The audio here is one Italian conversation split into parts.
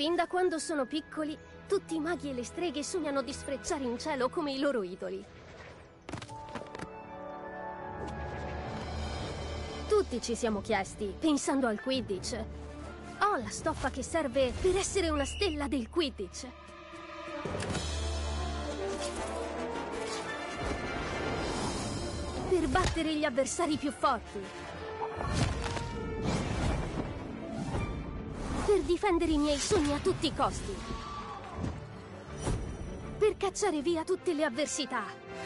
Fin da quando sono piccoli, tutti i maghi e le streghe sognano di sfrecciare in cielo come i loro idoli. Tutti ci siamo chiesti, pensando al Quidditch: ho la stoffa che serve per essere una stella del Quidditch? Per battere gli avversari più forti? Per difendere i miei sogni a tutti i costi? Per cacciare via tutte le avversità?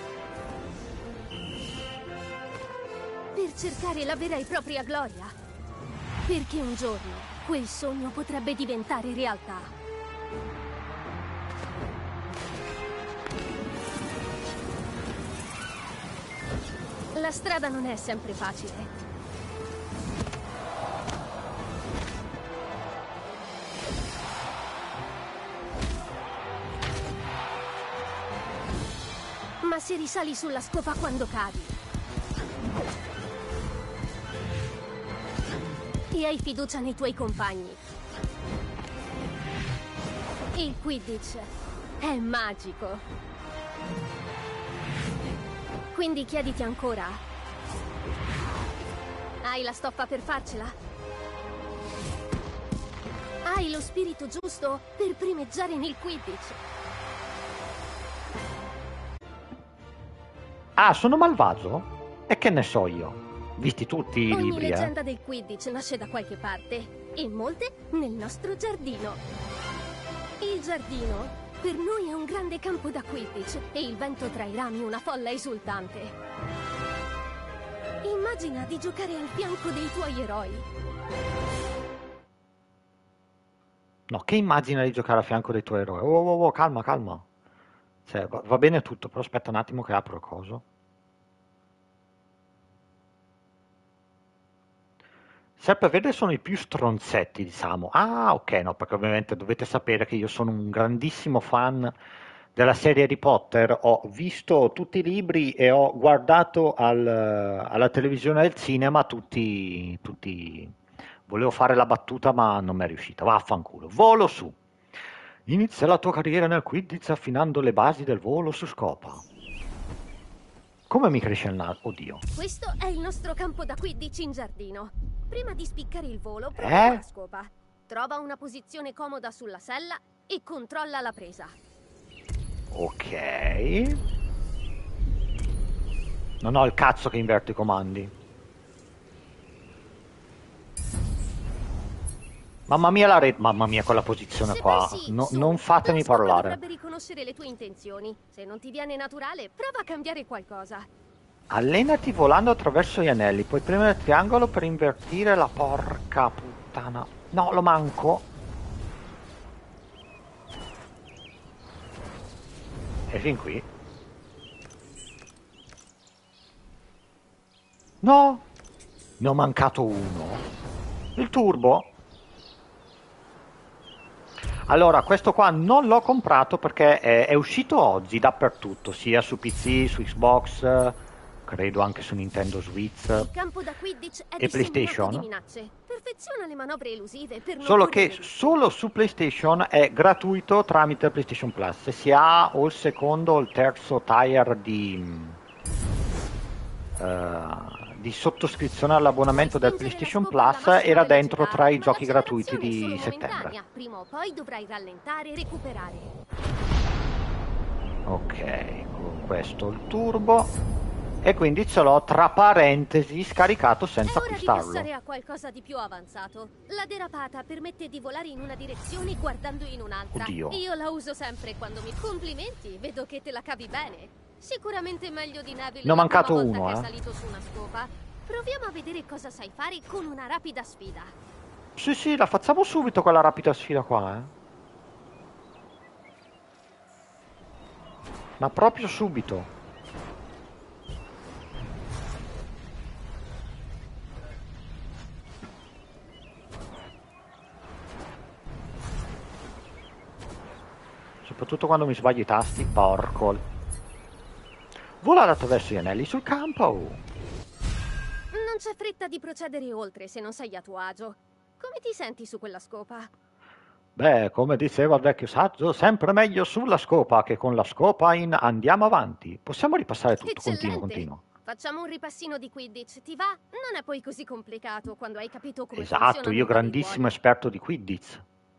Per cercare la vera e propria gloria? Perché un giorno quel sogno potrebbe diventare realtà. La strada non è sempre facile. Ma se risali sulla scopa quando cadi e hai fiducia nei tuoi compagni, il Quidditch è magico. Quindi chiediti ancora: hai la stoffa per farcela? Hai lo spirito giusto per primeggiare nel Quidditch? Ah, sono malvagio? E che ne so io? Visti tutti i Ogni libri, leggenda del Quidditch nasce da qualche parte, e molte nel nostro giardino. Il giardino per noi è un grande campo da Quidditch e il vento tra i rami una folla esultante. Immagina di giocare al fianco dei tuoi eroi. No, che immagina di giocare a fianco dei tuoi eroi? Oh, calma, calma. Cioè, va bene tutto, però aspetta un attimo che apro il coso. Sempraverde sono i più stronzetti, diciamo. Ah, ok, no, perché ovviamente dovete sapere che io sono un grandissimo fan della serie Harry Potter. Ho visto tutti i libri e ho guardato alla televisione e al cinema tutti. Volevo fare la battuta, ma non mi è riuscita. Vaffanculo. Volo su. Inizia la tua carriera nel Quidditch affinando le basi del volo su scopa. Come mi cresce il naso? Oddio. Questo è il nostro campo da Quidditch in giardino. Prima di spiccare il volo, proviamo la scopa. Trova una posizione comoda sulla sella e controlla la presa. Ok. Non ho il cazzo che inverto i comandi. Mamma mia la rete, mamma mia quella posizione qua. Non fatemi parlare. Potrebbe riconoscere le tue intenzioni. Se non ti viene naturale, prova a cambiare qualcosa. Allenati volando attraverso gli anelli, puoi premere il triangolo per invertire la porca puttana. No, lo manco. E fin qui. No, ne ho mancato uno. Il turbo. Allora, questo qua non l'ho comprato perché è uscito oggi dappertutto, sia su PC, su Xbox, credo anche su Nintendo Switch e PlayStation. Perfeziona le manovre elusive per non Solo che solo su PlayStation è gratuito tramite PlayStation Plus. Se si ha o il secondo o il terzo tier di sottoscrizione all'abbonamento del PlayStation Plus era dentro tra i giochi gratuiti di settembre. Prima o poi dovrai rallentare e recuperare. Ok, con questo il turbo. E quindi ce l'ho tra parentesi scaricato senza acquistarlo. È ora di passare a qualcosa di più avanzato. La derapata permette di volare in una direzione guardando in un'altra. Oddio. Io la uso sempre quando mi complimenti, vedo che te la cavi bene. Sicuramente meglio di Neville. Ne ho mancato volta uno, che è salito su una scopa. Proviamo a vedere cosa sai fare con una rapida sfida. Sì, la facciamo subito quella rapida sfida qua, Ma proprio subito. Soprattutto quando mi sbaglio i tasti, porco. Volare attraverso gli anelli sul campo. Non c'è fretta di procedere oltre se non sei a tuo agio. Come ti senti su quella scopa? Beh, come diceva il vecchio saggio, sempre meglio sulla scopa che con la scopa in andiamo avanti. Possiamo ripassare tutto, continuo, Eccellente! continuo. Facciamo un ripassino di Quidditch, ti va? Non è poi così complicato quando hai capito come Esatto, funzionano io i vari grandissimo ruoli. esperto di Quidditch.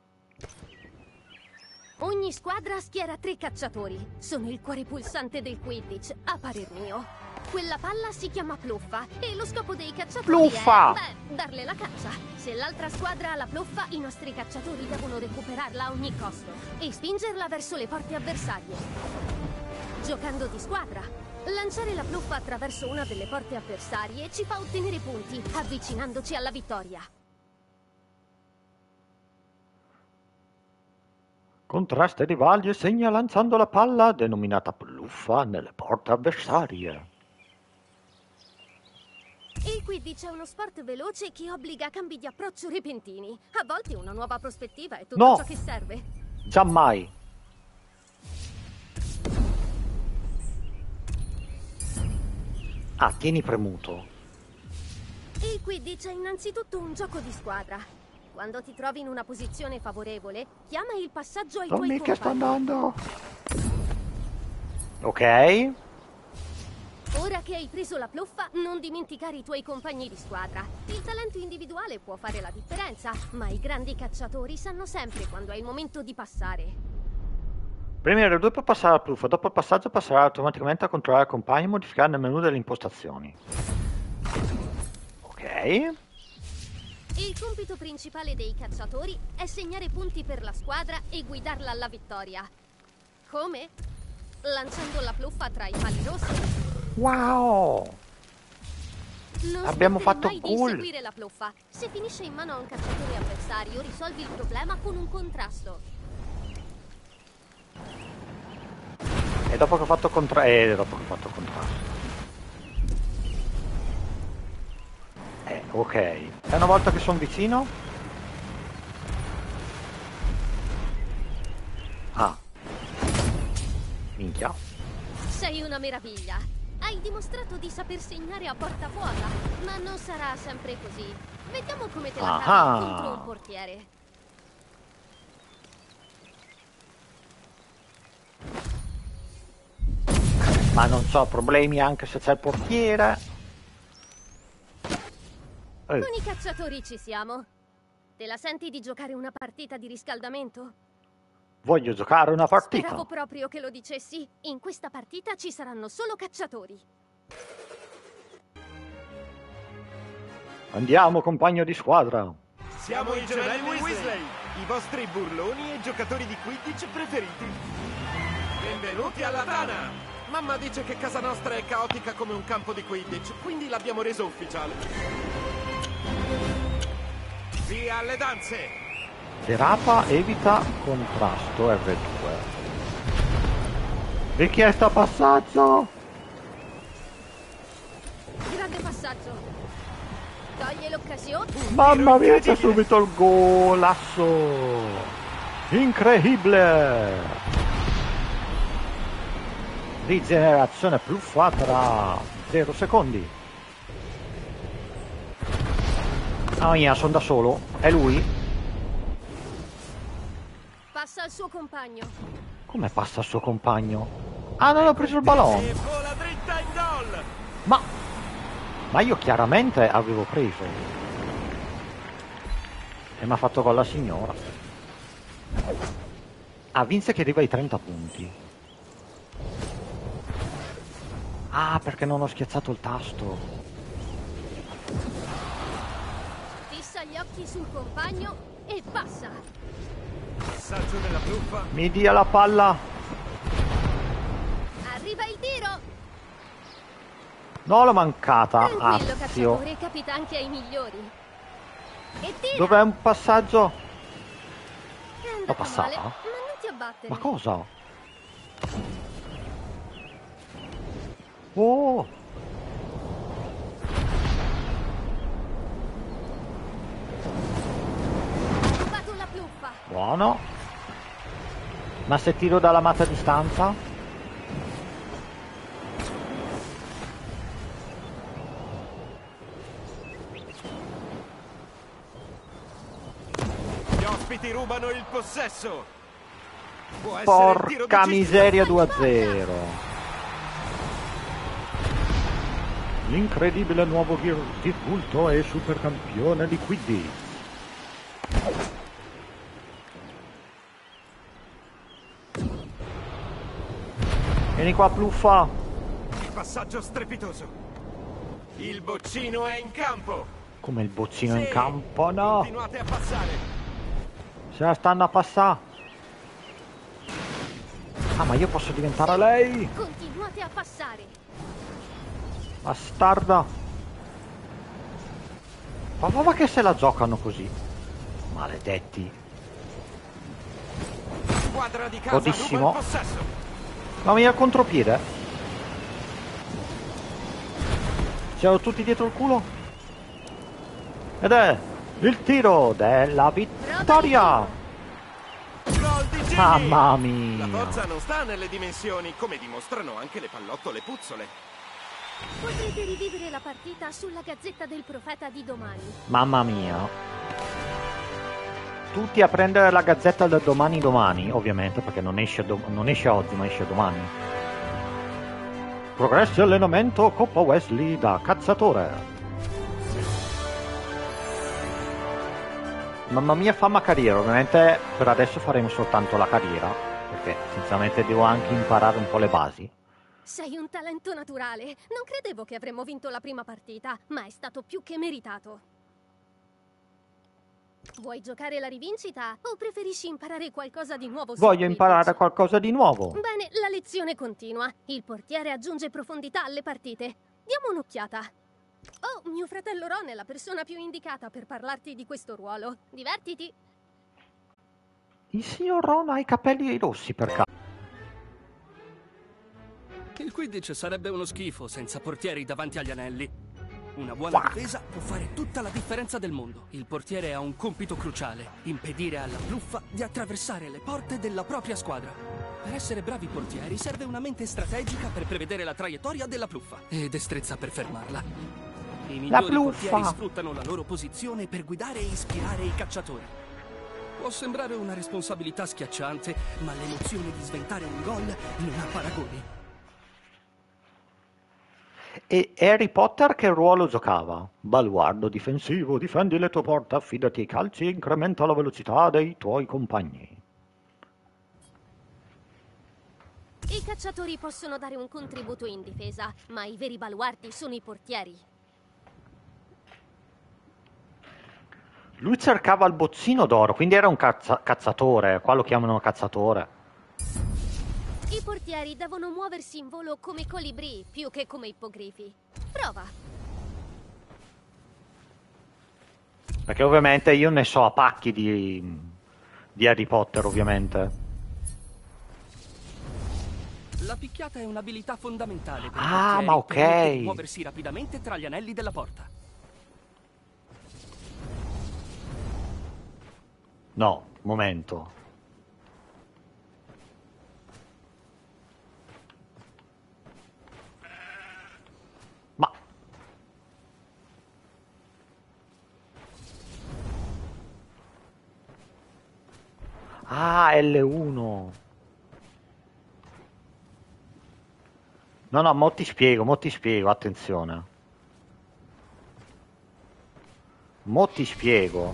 Ogni squadra schiera 3 cacciatori. Sono il cuore pulsante del Quidditch, a parer mio. Quella palla si chiama pluffa e lo scopo dei cacciatori Pluffa! è, darle la caccia. Se l'altra squadra ha la pluffa, i nostri cacciatori devono recuperarla a ogni costo e spingerla verso le porte avversarie. Giocando di squadra, lanciare la pluffa attraverso una delle porte avversarie ci fa ottenere punti, avvicinandoci alla vittoria. Contrasta i rivali e segna lanciando la palla, denominata pluffa, nelle porte avversarie. Il Quidditch è uno sport veloce che obbliga a cambi di approccio repentini. A volte una nuova prospettiva è tutto No! ciò che serve. Giammai. Ah, tieni premuto. Il Quidditch è innanzitutto un gioco di squadra. Quando ti trovi in una posizione favorevole, chiama il passaggio ai tuoi Dammi che sto compagni. andando. Ok. Ora che hai preso la pluffa, non dimenticare i tuoi compagni di squadra. Il talento individuale può fare la differenza, ma i grandi cacciatori sanno sempre quando è il momento di passare. Premere 2 per passare la pluffa, dopo il passaggio passerà automaticamente a controllare il compagno e modificare nel menu delle impostazioni. Ok. Il compito principale dei cacciatori è segnare punti per la squadra e guidarla alla vittoria. Come? Lanciando la pluffa tra i pali rossi. Wow. Non Abbiamo smettere fatto mai di gol. inseguire la pluffa. Se finisce in mano a un cacciatore avversario, risolvi il problema con un contrasto. E dopo che ho fatto contrasto. Ok. E una volta che sono vicino? Ah. Minchia. Sei una meraviglia. Hai dimostrato di saper segnare a porta vuota, ma non sarà sempre così. Vediamo come te la cavi contro un portiere. Ma non so, problemi anche se c'è il portiere. Con i cacciatori ci siamo. Te la senti di giocare una partita di riscaldamento? Voglio giocare una partita. Speravo proprio che lo dicessi. In questa partita ci saranno solo cacciatori. Andiamo, compagno di squadra. Siamo i gemelli Weasley, i vostri burloni e giocatori di Quidditch preferiti. Benvenuti alla Tana! Mamma dice che casa nostra è caotica come un campo di Quidditch, quindi l'abbiamo reso ufficiale. Via alle danze! Derapa, evita, contrasto, R2. Richiesta passaggio! Grande passaggio. Toglie l'occasione. Mamma mia, c'è subito il golasso! Incredibile! Rigenerazione pluffa tra 0 secondi. Ah mia, sono da solo. È lui? Passa al suo compagno. Come passa il suo compagno? Ah, non ho preso il ballone. E vola dritta in gol! Ma io chiaramente avevo preso. E mi ha fatto gol la signora. Ah, Vince che arriva ai 30 punti. Ah, perché non ho schiacciato il tasto. Fissa gli occhi sul compagno e passa. Passaggio della pluffa. Mi dia la palla. Arriva il tiro. No, l'ho mancata. Tranquillo, Azio. cacciatore, capita anche ai migliori. E tira. Dov'è un passaggio? È andata passata? male, ma non ti abbattere. Ma cosa? Oh! Hai rubato la pluffa. Buono. Ma se tiro dalla mazza a distanza? Gli ospiti rubano il possesso. Può essere il tiro Porca decisivo. miseria, 2-0. L'incredibile nuovo Gear di culto e supercampione di Quidditch. Vieni qua, Pluffa. Il passaggio strepitoso. Il boccino è in campo. Come il boccino in Sì, campo, no. Continuate a passare. Se la stanno a passare. Ah, ma io posso diventare lei? Continuate a passare. Bastarda. Ma che se la giocano così. Maledetti. Squadra di casa Codissimo. ruba il possesso. Mamma mia, il contropiede. Siamo tutti dietro il culo. Ed è il tiro della vittoria. Gol di Ginny. Mamma mia. La forza non sta nelle dimensioni, come dimostrano anche le pallottole puzzole. Potrete rivivere la partita sulla Gazzetta del Profeta di domani. Mamma mia. Tutti a prendere la gazzetta del domani, ovviamente, perché non esce oggi, ma esce domani. Progressi allenamento Coppa Wesley da cazzatore. Mamma mia, fama carriera. Ovviamente per adesso faremo soltanto la carriera, perché sinceramente devo anche imparare un po' le basi. Sei un talento naturale. Non credevo che avremmo vinto la prima partita, ma è stato più che meritato. Vuoi giocare la rivincita o preferisci imparare qualcosa di nuovo su Voglio Quidditch? imparare qualcosa di nuovo. Bene, la lezione continua. Il portiere aggiunge profondità alle partite. Diamo un'occhiata. Oh, mio fratello Ron è la persona più indicata per parlarti di questo ruolo. Divertiti! Il signor Ron ha i capelli rossi per caso. Il Quidditch sarebbe uno schifo senza portieri davanti agli anelli. Una buona difesa può fare tutta la differenza del mondo. Il portiere ha un compito cruciale: impedire alla Pluffa di attraversare le porte della propria squadra. Per essere bravi portieri serve una mente strategica per prevedere la traiettoria della Pluffa e destrezza per fermarla. I migliori portieri sfruttano la loro posizione per guidare e ispirare i cacciatori. Può sembrare una responsabilità schiacciante, ma l'emozione di sventare un gol non ha paragoni. E Harry Potter che ruolo giocava? Baluardo difensivo, difendi le tue porte, affidati ai calci e incrementa la velocità dei tuoi compagni. I cacciatori possono dare un contributo in difesa, ma i veri baluardi sono i portieri. Lui cercava il boccino d'oro, quindi era un cazzatore, qua lo chiamano cazzatore. I portieri devono muoversi in volo come colibrì, più che come ippogrifi. Prova. Perché ovviamente io ne so a pacchi di Harry Potter, ovviamente. La picchiata è un'abilità fondamentale per Ah, i portieri, ma ok. permette di muoversi rapidamente tra gli anelli della porta. No, momento. Ma... Ah, L1. No, mo ti spiego, attenzione. Mo ti spiego.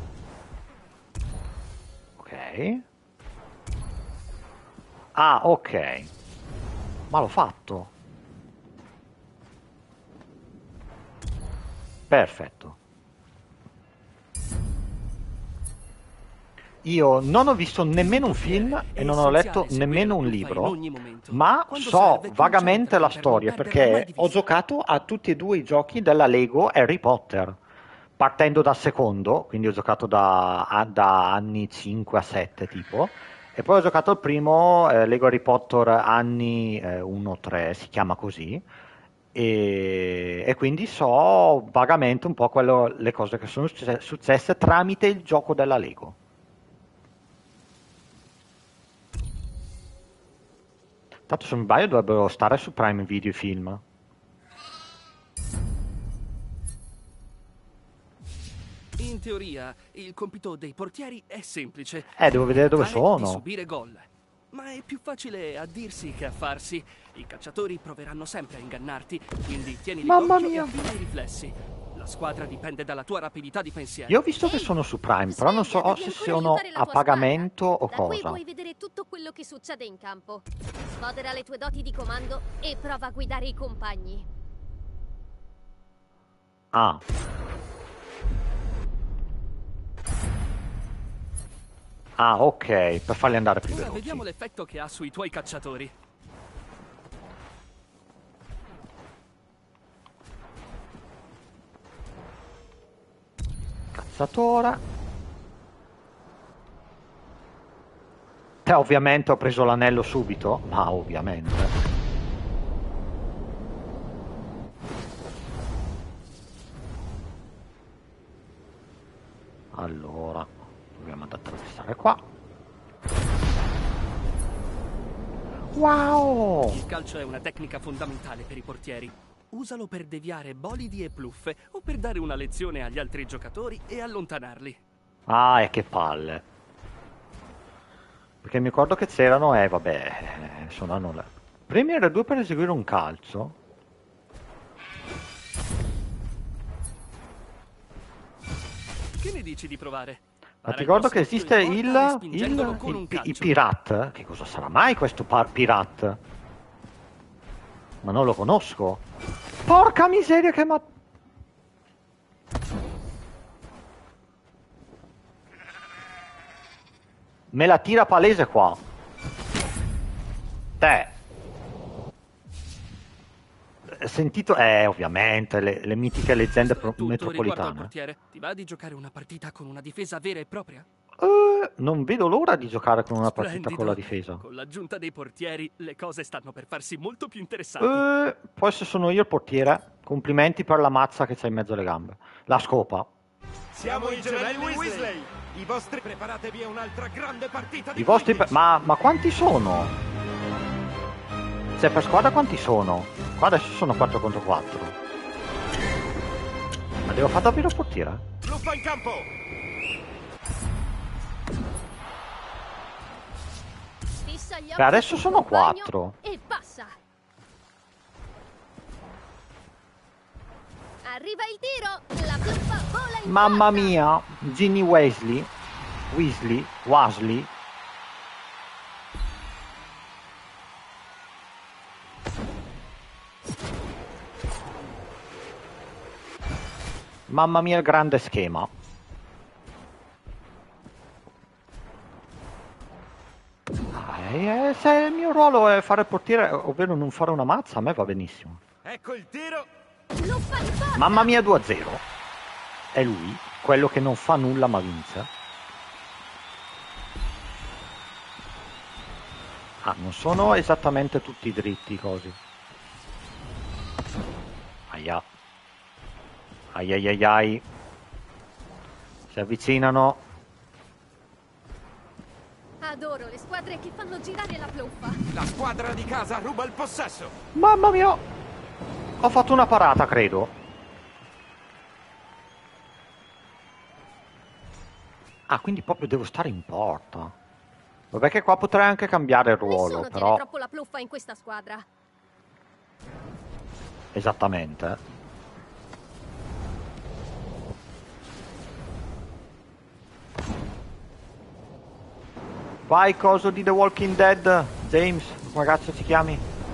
Ok. Ah, ok. Ma l'ho fatto. Perfetto. Io non ho visto nemmeno un film e non ho letto nemmeno un libro, ma so vagamente la storia perché ho giocato a tutti e due i giochi della Lego Harry Potter, partendo dal secondo, quindi ho giocato da anni 5 a 7 tipo, e poi ho giocato il primo Lego Harry Potter anni 1-3, si chiama così, e quindi so vagamente un po' le cose che sono successe tramite il gioco della Lego. Tanto se non sbaglio dovrebbero stare su Prime Video i film. In teoria, il compito dei portieri è semplice. Devo vedere dove Fare sono. di subire gol. Ma è più facile a dirsi che a farsi. I cacciatori proveranno sempre a ingannarti, quindi tieni Mamma d'occhio e mia. affina i riflessi. La squadra dipende dalla tua rapidità di pensiero. Io ho visto che sono su Prime, però non so Devi se ancora sono aiutare la a tua pagamento squadra. o Da qui cosa. puoi vedere tutto quello che succede in campo. Sfodera le tue doti di comando e prova a guidare i compagni. Ah. Ah, ok, per farli andare più Ora veloci. vediamo l'effetto che ha sui tuoi cacciatori. Cazzatora. Ovviamente ho preso l'anello subito, ma ovviamente. Allora, dobbiamo andare a attraversare qua. Wow! Il calcio è una tecnica fondamentale per i portieri. Usalo per deviare bolidi e pluffe o per dare una lezione agli altri giocatori e allontanarli. Ah, e che palle. Perché mi ricordo che c'erano, vabbè, sono annullati. Premi R2 per eseguire un calcio. Che ne dici di provare? Ma Para ti il ricordo che possesso in esiste porta respingendolo con un i calcio. Pirat? Che cosa sarà mai questo Pirat? Ma non lo conosco. Porca miseria che me la tira palese qua. Te. Sentito, ovviamente, le mitiche leggende Tutto riguardo al metropolitane. portiere. Ti va di giocare una partita con una difesa vera e propria? Non vedo l'ora di giocare con una partita Splendido. con la difesa. Con l'aggiunta dei portieri, le cose stanno per farsi molto più interessanti. Poi se sono io il portiere, complimenti per la mazza che c'hai in mezzo alle gambe. La scopa. Siamo i gemelli Weasley. I vostri preparatevi a un'altra grande partita di I vostri... Quidditch. ma quanti sono? Cioè, per squadra quanti sono? Qua adesso sono 4 contro 4. Ma devo fare davvero il portiere? Fluffa in campo. Fissa gli occhi Beh, adesso sul sono compagno 4. E passa. Arriva il tiro. La pluffa vola in Mamma porta. mia, Ginny Weasley. Mamma mia, il grande schema. Se il mio ruolo è fare il portiere, ovvero non fare una mazza, a me va benissimo. Ecco il tiro. Pluffa in porta. Mamma mia, 2-0. È lui, quello che non fa nulla ma vince. Ah, non sono esattamente tutti dritti così. Aia. Ai ai ai ai. Si avvicinano. Adoro le squadre che fanno girare la pluffa. La squadra di casa ruba il possesso. Mamma mia. Ho fatto una parata, credo. Ah, quindi proprio devo stare in porta. Vabbè che qua potrei anche cambiare il ruolo, Nessuno tiene però... troppo la pluffa in questa squadra. Esattamente. Vai, coso di The Walking Dead, James, come cazzo ti chiami?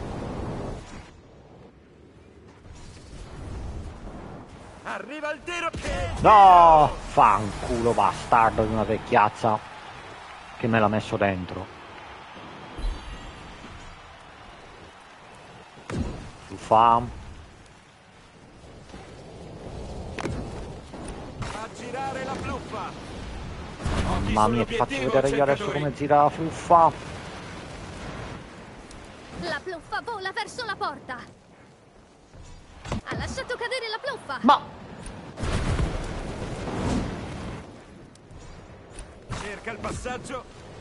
Arriva il tiro. Che No, fanculo bastardo di una vecchiazza che me l'ha messo dentro. Uffa. a girare la pluffa. Mamma mia, ti faccio vedere io adesso come gira la fluffa. La pluffa vola verso la porta. Ha lasciato cadere la pluffa. Ma Cerca il passaggio.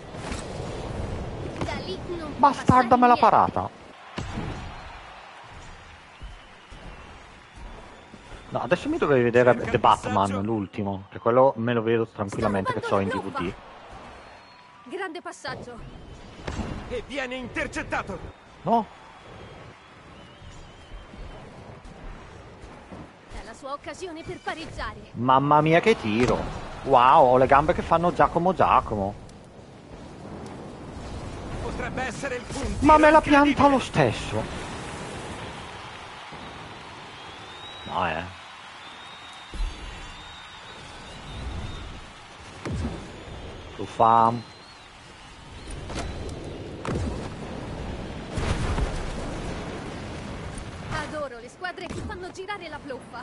Da lì non può bastarda passare me l'ha niente. parata. No, adesso mi dovevi vedere The Batman, l'ultimo, che quello me lo vedo tranquillamente che so in DVD. Grande passaggio. E viene intercettato. No? È la sua occasione per pareggiare. Mamma mia che tiro. Wow, ho le gambe che fanno Giacomo. Potrebbe essere il punto. Ma me la pianta lo stesso. No, Fluffa. Adoro le squadre che fanno girare la fluffa.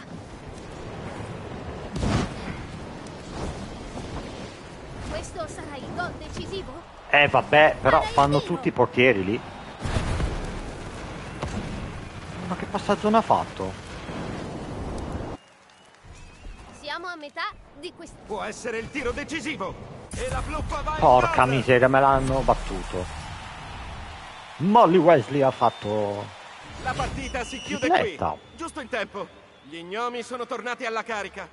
Questo sarà il gol decisivo? Vabbè, però fanno tutti i portieri lì. Ma che passaggio ne ha fatto? Siamo a metà di questo. Può essere il tiro decisivo. E la fluffa va in Porca gol. miseria, me l'hanno battuto. Molly Wesley ha fatto... La partita si chiude Tripletta. qui. Giusto in tempo. Gli gnomi sono tornati alla carica.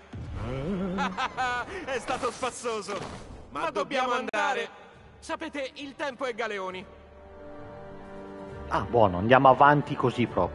È stato spassoso. Ma dobbiamo andare. Sapete, il tempo è Galeoni. Ah, buono, andiamo avanti così proprio.